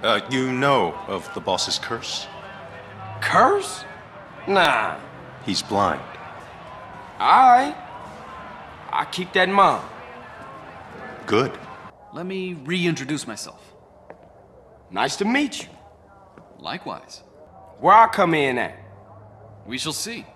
You know of the boss's curse? Curse? Nah. He's blind. Alright. I'll keep that in mind. Good. Let me reintroduce myself. Nice to meet you. Likewise. Where I come in at? We shall see.